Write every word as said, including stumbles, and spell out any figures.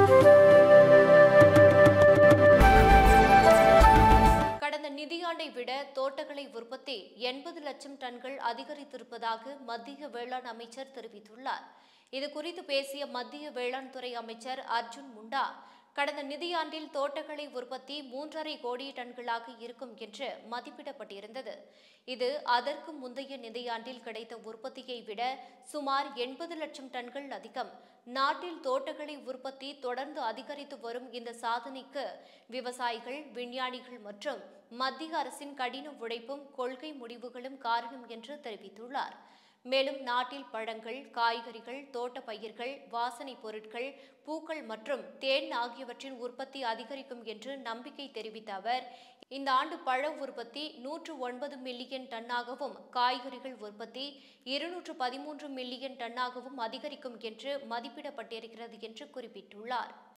கடந்த நிதியாண்டை விட தோட்டக்கலை உற்பத்தி எண்பது லட்சம் டன்கள் அதிகரித்திருப்பதாக மத்திய வேளாண் அமைச்சர் தெரிவித்துள்ளார். இதுகுறித்து பேசிய மத்திய வேளாண் துறை அமைச்சர் அர்ஜுன் முண்டா, கடந்த நிதியாண்டில் தோட்டக்கலை உற்பத்தி மூன்றரை கோடி டன்களாக இருக்கும் என்று மதிப்பிடப்பட்டிருந்தது. இது அதற்கு முந்தைய நிதியாண்டில் கிடைத்த உற்பத்தியை விட சுமார் எண்பது லட்சம் டன்கள் அதிகம். நாட்டில் தோட்டக்கலை உற்பத்தி தொடர்ந்து அதிகரித்து வரும் இந்த சாதனைக்கு விவசாயிகள், விஞ்ஞானிகள் மற்றும் மத்திய அரசின் கடின உழைப்பும் கொள்கை முடிவுகளும் காரணம் என்று தெரிவித்துள்ளார். மேலும் நாட்டில் பழங்கள், காய்கறிகள், தோட்ட பயிர்கள், வாசனை பொருட்கள், பூக்கள் மற்றும் தேன் ஆகியவற்றின் உற்பத்தி அதிகரிக்கும் என்று நம்பிக்கை தெரிவித்த அவர், இந்த ஆண்டு பழ உற்பத்தி நூற்று ஒன்பது மில்லியன் டன்னாகவும், காய்கறிகள் உற்பத்தி இருநூற்று பதிமூன்று மில்லியன் டன்னாகவும் அதிகரிக்கும் என்று மதிப்பிடப்பட்டிருக்கிறது என்று குறிப்பிட்டுள்ளார்.